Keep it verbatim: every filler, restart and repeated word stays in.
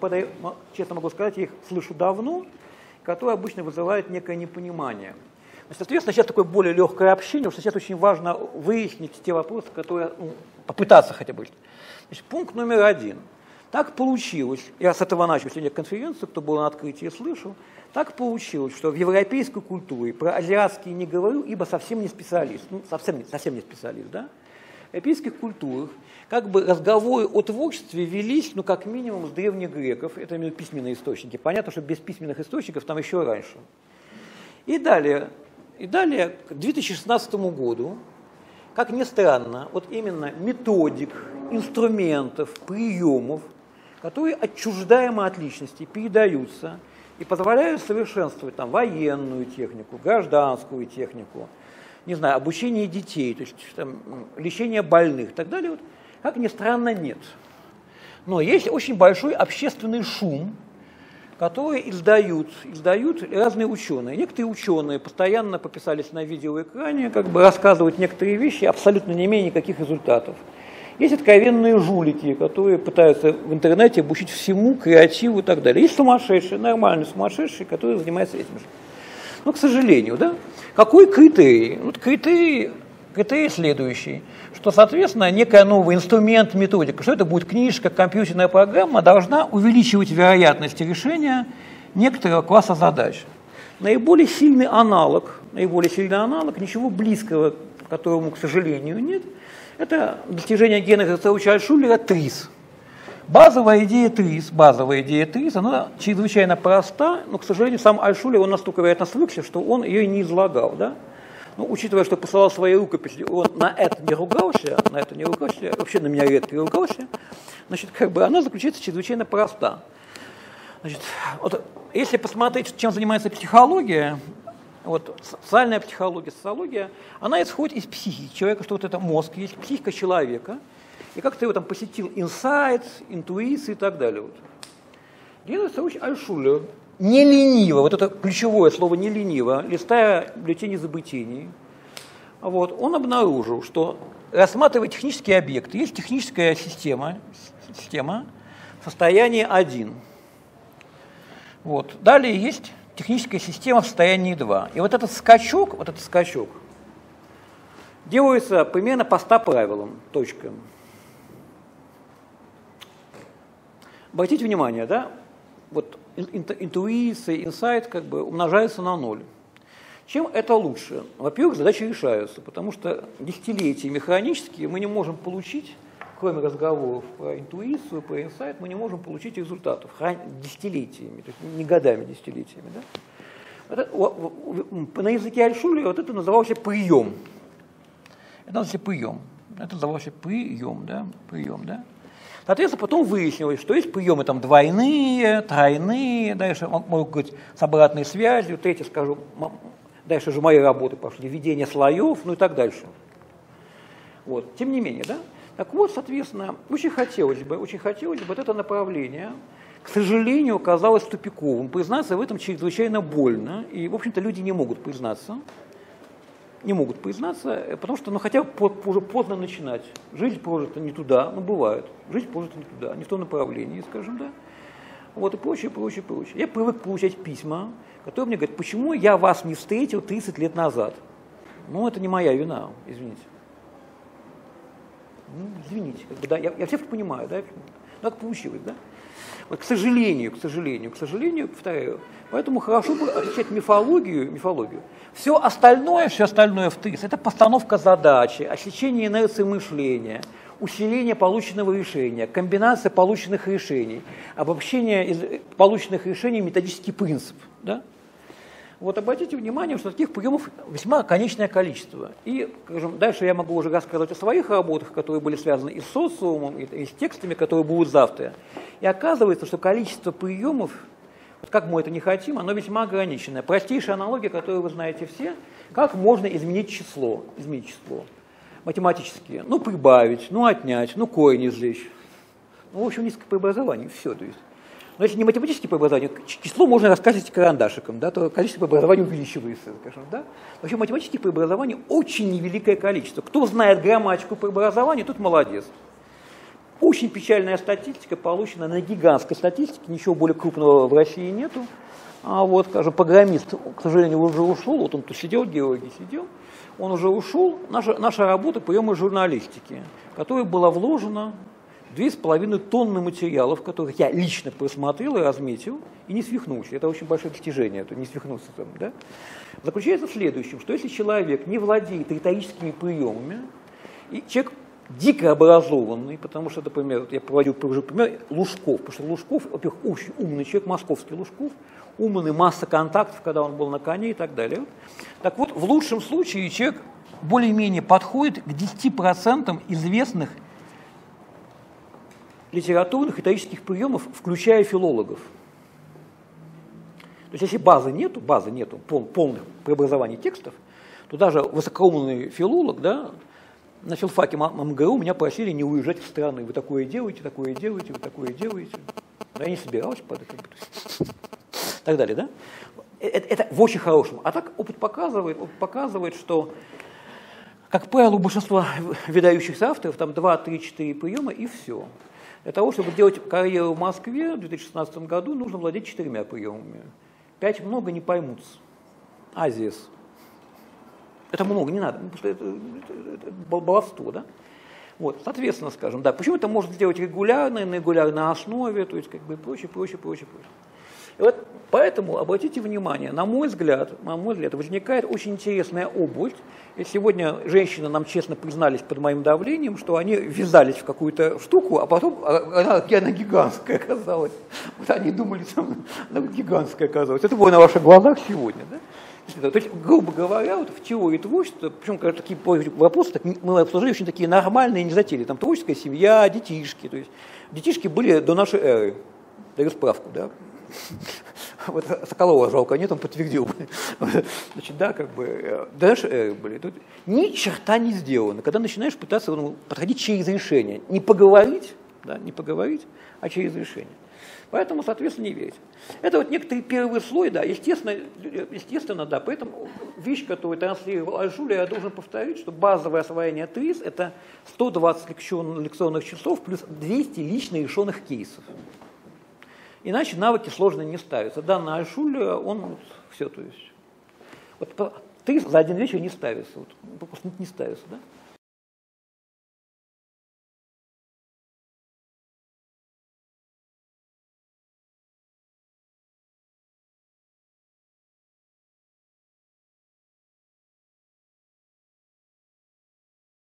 подаю, честно могу сказать, я их слышу давно, которые обычно вызывают некое непонимание. Соответственно, сейчас такое более легкое общение, потому что сейчас очень важно выяснить те вопросы, которые, ну, попытаться хотя бы. Значит, пункт номер один. Так получилось, я с этого начал сегодня конференцию, кто был на открытии, слышал, так получилось, что в европейской культуре про азиатские не говорю, ибо совсем не специалист, ну, совсем, совсем не специалист, да? В европейских культурах как бы разговоры о творчестве велись, ну, как минимум, с древних греков, это именно письменные источники. Понятно, что без письменных источников там еще раньше. И далее, и далее к две тысячи шестнадцатому году, как ни странно, вот именно методик, инструментов, приемов, которые отчуждаемы от личности, передаются и позволяют совершенствовать там военную технику, гражданскую технику, не знаю, обучение детей, то есть там, лечение больных и так далее, вот, как ни странно, нет. Но есть очень большой общественный шум, который издают, издают разные ученые. Некоторые ученые постоянно пописались на видеоэкране, как бы рассказывают некоторые вещи, абсолютно не имея никаких результатов. Есть откровенные жулики, которые пытаются в интернете обучить всему, креативу и так далее. Есть сумасшедшие, нормальные сумасшедшие, которые занимаются этим же. Но, к сожалению, да, какой критерий? Вот критерий, критерий следующий, что, соответственно, некая новый инструмент, методика, что это будет книжка, компьютерная программа, должна увеличивать вероятность решения некоторого класса задач. Наиболее сильный аналог, наиболее сильный аналог, ничего близкого, которому, к сожалению, нет, это достижение Генриха Герценовича Альтшулера ТРИС. Базовая идея ТРИС, базовая идея ТРИС, она чрезвычайно проста, но, к сожалению, сам Альтшулер, он настолько, вероятно, свыкся, что он ее не излагал, да? Но, учитывая, что посылал свои рукописи, он на это не ругался, на это не ругался, вообще на меня редко ругался, значит, как бы она заключается чрезвычайно проста. Значит, вот, если посмотреть, чем занимается психология, вот, социальная психология, социология, она исходит из психики человека, что вот это мозг, есть психика человека, и как-то его там посетил инсайт, интуиция и так далее. Вот. Генрих Герценович Альтшулер не лениво, вот это ключевое слово не лениво, листая бюллетени изобретений, вот, он обнаружил, что рассматривая технические объекты, есть техническая система, система состояние один. Вот. Далее есть техническая система в состоянии два. И вот этот скачок, вот этот скачок делается примерно по ста правилам, точка. Обратите внимание, да, вот интуиция, инсайт как бы умножается на ноль. Чем это лучше? Во-первых, задачи решаются, потому что десятилетия механические мы не можем получить, кроме разговоров про интуицию, про инсайт, мы не можем получить результатов десятилетиями, то есть не годами, десятилетиями. Да? Это, на языке Альтшулера вот это называлось прием. Это назывался прием. Это назывался прием, да? Прием, да? Соответственно, потом выяснилось, что есть приемы там двойные, тройные, дальше могу говорить с обратной связью, третье скажу, дальше же мои работы пошли, введение слоев, ну и так дальше. Вот. Тем не менее, да? Так вот, соответственно, очень хотелось бы, очень хотелось бы вот это направление, к сожалению, оказалось тупиковым. Признаться в этом чрезвычайно больно, и, в общем-то, люди не могут признаться. Не могут признаться, потому что, ну, хотя бы уже поздно начинать. Жизнь прожита не туда, ну, бывает. Жизнь прожита не туда, не в том направлении, скажем, да. Вот, и прочее, прочее, прочее. Я привык получать письма, которые мне говорят, почему я вас не встретил тридцать лет назад? Ну, это не моя вина, извините. Ну, извините, как бы, да, я, я всех понимаю, да, ну, так получилось, да. Вот, к сожалению, к сожалению, к сожалению, повторяю, поэтому хорошо бы отличать мифологию, мифологию. Все остальное, все остальное в ТРИС, это постановка задачи, осечение инерции мышления, усиление полученного решения, комбинация полученных решений, обобщение из полученных решений, методический принцип, да. Вот обратите внимание, что таких приемов весьма конечное количество. И, скажем, дальше я могу уже рассказывать о своих работах, которые были связаны и с социумом, и с текстами, которые будут завтра. И оказывается, что количество приемов, вот как мы это не хотим, оно весьма ограниченное. Простейшая аналогия, которую вы знаете все, как можно изменить число, изменить число математически. Ну, прибавить, ну, отнять, ну, корень извлечь. Ну, в общем, несколько преобразований, все, то есть. Но если не математические преобразования, число можно рассказывать карандашиком, да, то количество преобразований увеличивается, скажем, да. Вообще математических преобразований очень невеликое количество. Кто знает грамматику преобразований, тот молодец. Очень печальная статистика получена на гигантской статистике, ничего более крупного в России нету. А вот, скажем, программист, к сожалению, уже ушел, вот он тут сидел, Георгий сидел, он уже ушел. Наша, наша работа приема журналистики, в которой была вложена две с половиной тонны материалов, которых я лично просмотрел и разметил, и не свихнулся. Это очень большое достижение, это не свихнуться там, да? Заключается в следующем, что если человек не владеет риторическими приемами, и человек дико образованный, потому что, например, вот я проводил уже пример Лужков, потому что Лужков, во-первых, очень умный человек, московский Лужков, умный, масса контактов, когда он был на коне и так далее. Так вот, в лучшем случае человек более-менее подходит к десяти процентам известных литературных риторических приемов, включая филологов. То есть если базы нету, базы нету, пол, полных преобразований текстов, то даже высокоумный филолог, да, на филфаке МГУ меня просили не уезжать в страны. Вы такое делаете, такое делаете, вы такое делаете. Но я не собирался под это. И так далее, да? Это, это в очень хорошем. А так опыт показывает, опыт показывает, что, как правило, у большинства выдающихся авторов там два, три, четыре приема и все. Для того, чтобы делать карьеру в Москве в две тысячи шестнадцатом году, нужно владеть четырьмя приемами. Пять много не поймутся. Азиас. Это много, не надо, это, это, это баловство, да? Вот, соответственно, скажем, да, почему это можно сделать регулярно, на регулярной основе, то есть как бы прочее, прочее, прочее, прочее. И вот поэтому обратите внимание, на мой взгляд, на мой взгляд, возникает очень интересная область. И сегодня женщины нам честно признались под моим давлением, что они ввязались в какую-то штуку, а потом она, она гигантская оказалась. Вот они думали, что она гигантская оказалась. Это было на ваших глазах сегодня, да? То есть, грубо говоря, вот в теории творчества, причем когда такие вопросы так, мы обсуждали очень такие нормальные, не затеяли, там творческая семья, детишки, то есть детишки были до нашей эры, даю справку, да. Вот Соколова жалко, нет, он подтвердил. Значит, да, как бы, до нашей эры были. Тут ни черта не сделано, когда начинаешь пытаться ну, подходить через решение, не поговорить, да, не поговорить, а через решение. Поэтому, соответственно, не верить. Это вот некоторый первый слой, да, естественно, естественно, да, поэтому вещь, которую транслировал Ажуля, я должен повторить, что базовое освоение ТРИС – это сто двадцать лекционных часов плюс двести лично решенных кейсов. Иначе навыки сложно не ставятся. Да, на Ажуля он вот, все, то есть, вот ТРИС за один вечер не ставится, вот, просто не ставится, да.